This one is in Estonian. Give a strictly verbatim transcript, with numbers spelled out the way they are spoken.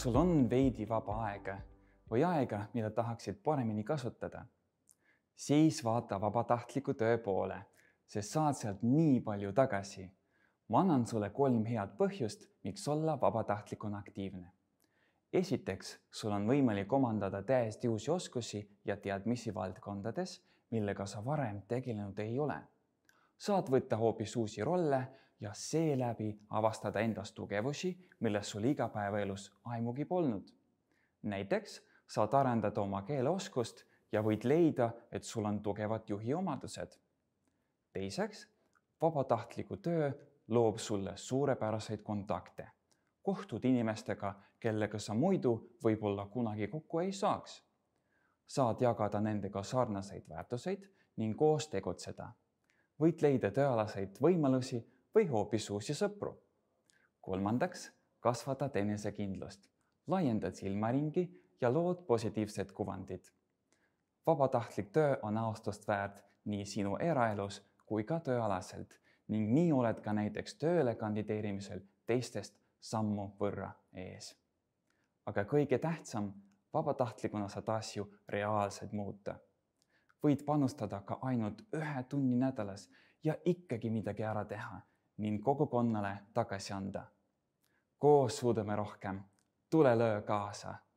Kas sul on veidi vaba aega või aega, mida tahaksid paremini kasutada? Siis vaata vabatahtliku töö poole, sest saad sealt nii palju tagasi. Ma annan sulle kolm head põhjust, miks olla vabatahtlikuna aktiivne. Esiteks, sul on võimalik omandada täiesti uusi oskusi ja teadmisi valdkondades, millega sa varem tegelenud ei ole. Saad võtta hoopis uusi rolle ja seeläbi avastada endas tugevusi, milles sul igapäevaelus aimugi polnud. Näiteks saad arendada oma keeleoskust ja võid leida, et sul on tugevad juhi omadused. Teiseks, vabatahtliku töö loob sulle suurepäraseid kontakte. Kohtud inimestega, kellega sa muidu võib-olla kunagi kokku ei saaks. Saad jagada nendega sarnaseid väärtuseid ning koos tegutseda. Võid leida tööalaseid võimalusi või hoopis uusi sõpru. Kolmandaks, kasvatad enesekindlust, laiendad silmaringi ja lood positiivsed kuvandid. Vabatahtlik töö on austust väärt nii sinu eraelus kui ka tööalaselt ning nii oled ka näiteks tööle kandideerimisel teistest sammu võrra ees. Aga kõige tähtsam, vabatahtlikuna saad asju reaalselt muuta. Võid panustada ka ainult ühe tunni nädalas ja ikkagi midagi ära teha ning kogukonnale tagasi anda. Koos suudame rohkem. Tule löö kaasa.